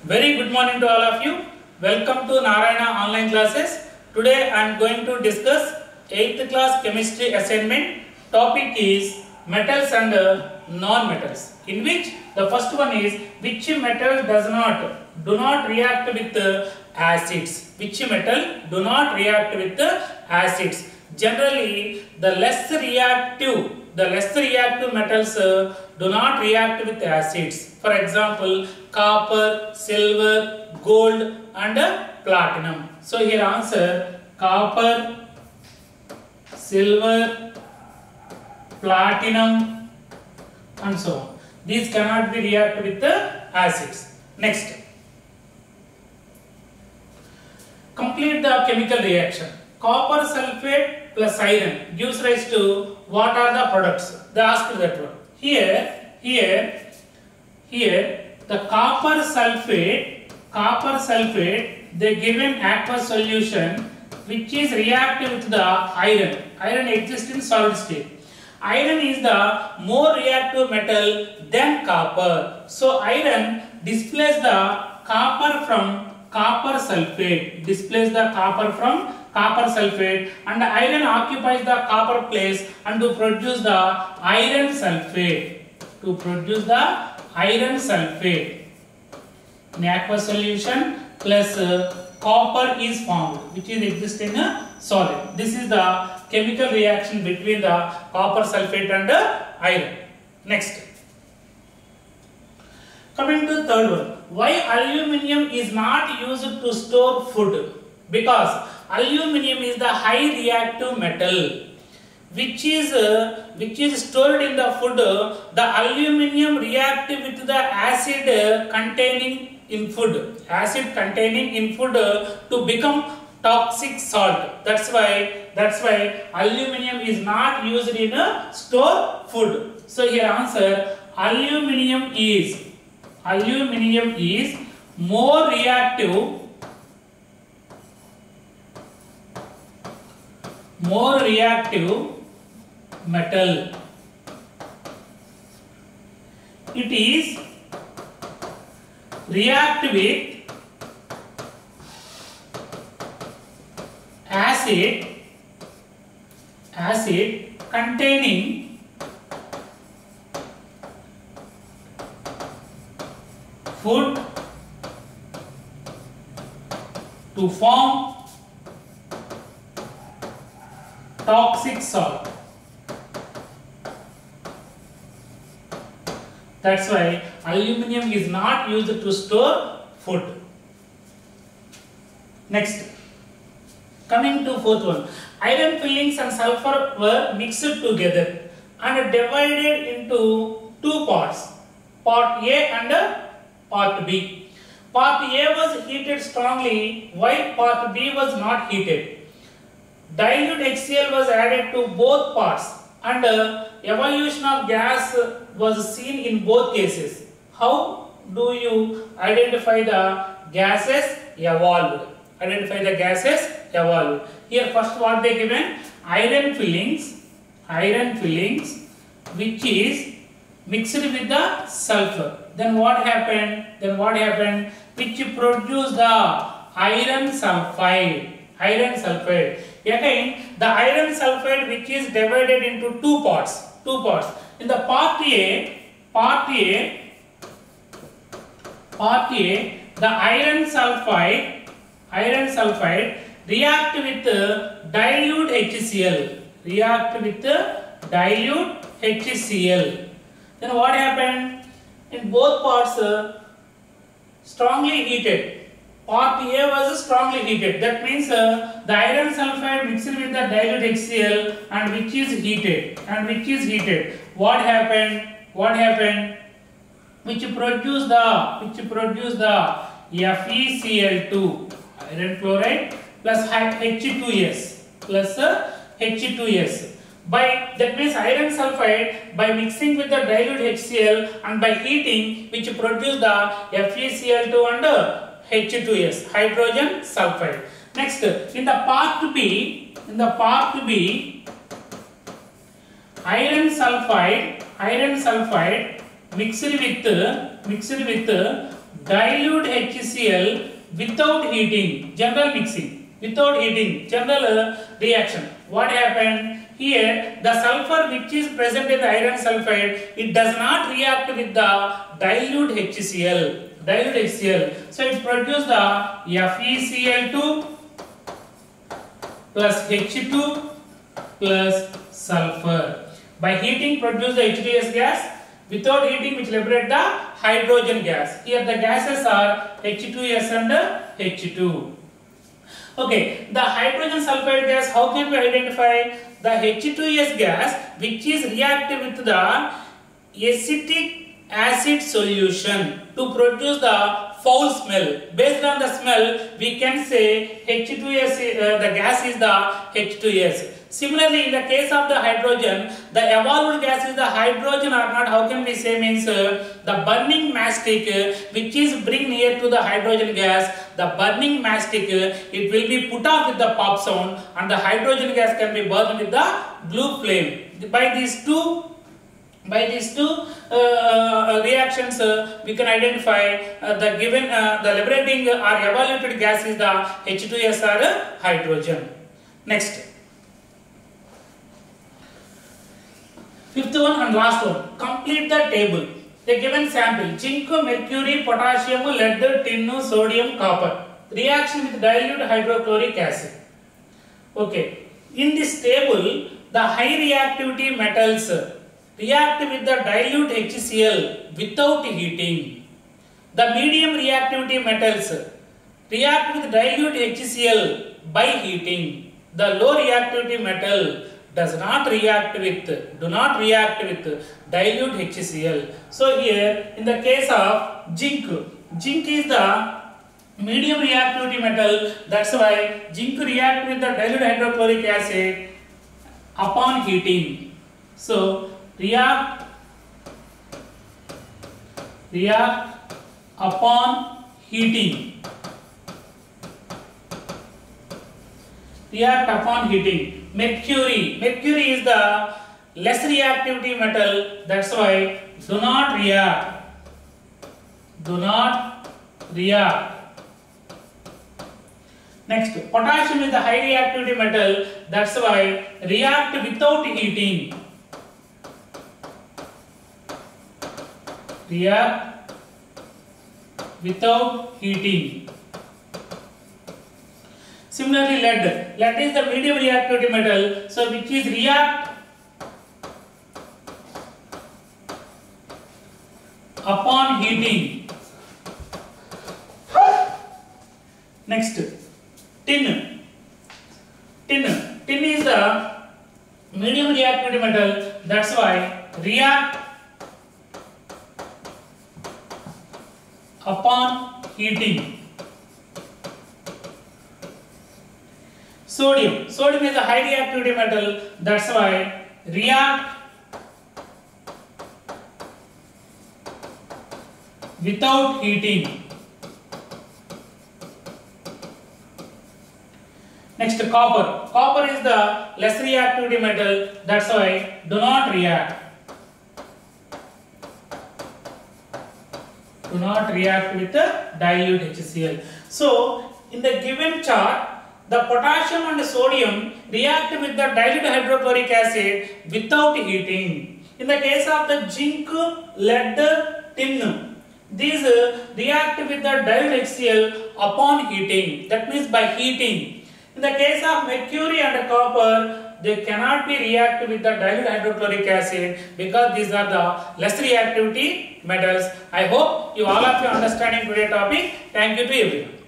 Very good morning to all of you. Welcome to Narayana online classes. Today I am going to discuss 8th class chemistry assignment. Topic is metals and non-metals. In which the first one is which metal do not react with acids. Which metal do not react with acids. Generally, the less reactive metals do not react with acids. For example, copper, silver, gold and platinum. So here answer copper, silver, platinum and so on. These cannot be react with the acids. Next, complete the chemical reaction. Copper sulfate plus iron gives rise to what are the products? They asked that one. Here the copper sulfate they given aqueous solution which is reactive with the iron. Iron exists in solid state. Iron is the more reactive metal than copper. So iron displaces the copper from copper sulfate. And iron occupies the copper place and to produce the iron sulfate. In aqueous solution plus copper is formed which is exist in a solid. This is the chemical reaction between the copper sulfate and iron. Next, coming to the third one. Why aluminium is not used to store food? Because aluminium is the high reactive metal which is stored in the food. The aluminium react with the acid containing in food to become toxic salt. That's why aluminium is not used in a store food. So here answer aluminium is more reactive metal. It is react with acid containing food to form toxic salt. That's why aluminium is not used to store food. Next, coming to fourth one. Iron fillings and sulfur were mixed together and divided into two parts, part A and part B. Part A was heated strongly while part B was not heated. Dilute HCl was added to both parts and evolution of gas was seen in both cases. How do you identify the gases evolved? Here first what they given? Iron fillings which is mixed with the sulfur. Then what happened? Which produced the iron sulfide. Again, the iron sulfide which is divided into two parts. In the part A, the iron sulfide react with dilute HCl. Then what happened? In both parts strongly heated. Part A was strongly heated. That means the iron sulfide mixed with the dilute HCl and which is heated. What happened? Which produced the FeCl2, iron chloride plus H2S. That means iron sulfide by mixing with the dilute HCl and by heating which produce the FeCl2 and H2S, hydrogen sulfide. Next, in the part B, iron sulfide mixed with dilute HCl without heating, general mixing, without heating, general reaction. What happened? Here the sulfur which is present in the iron sulfide, it does not react with the dilute HCl. So it produces the FeCl2 plus H2 plus sulfur. By heating produce the H2S gas. Without heating which liberate the hydrogen gas. Here the gases are H2S and H2. Okay, the hydrogen sulfide gas, how can we identify? The H2S gas which is reactive with the acetic acid solution to produce the foul smell. Based on the smell, we can say H2S, the gas is the H2S. Similarly, in the case of the hydrogen, the evolved gas is the hydrogen or not. How can we say? Means the burning mastic which is bring near to the hydrogen gas, the burning mastic it will be put off with the pop sound, and the hydrogen gas can be burned with the blue flame. By these two reactions, we can identify the given the liberating or evaluated gas is the H2S or hydrogen. Next. Fifth one and last one. Complete the table. The given sample: zinc, mercury, potassium, lead, tin, sodium, copper. Reaction with dilute hydrochloric acid. Okay. In this table, the high reactivity metals react with the dilute HCl without heating. The medium reactivity metals react with dilute HCl by heating. The low reactivity metal do not react with dilute HCl. So here in the case of zinc is the medium reactivity metal. That's why zinc react with the dilute hydrochloric acid upon heating. So react upon heating. React upon heating. Mercury is the less reactivity metal. That's why do not react. Next, potassium is the high reactivity metal. That's why react without heating. React without heating. Similarly, lead is the medium reactivity metal, so which is react upon heating. Next, tin is the medium reactivity metal. That's why react upon heating. Sodium is a high reactivity metal. That's why react without heating. Next, copper is the less reactivity metal. That's why do not react. Do not react with the dilute HCl. So in the given chart, the potassium and sodium react with the dilute hydrochloric acid without heating. In the case of the zinc, lead, tin, these react with the dilute HCl upon heating. That means by heating. In the case of mercury and copper, they cannot be reacted with the dilute hydrochloric acid because these are the less reactivity metals. I hope you all of you understanding today's topic. Thank you to everyone.